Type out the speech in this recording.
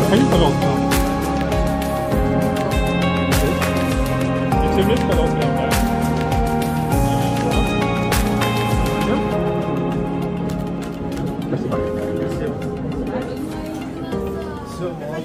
Проходи, пожалуйста. И все вместе, пожалуйста, прям, да?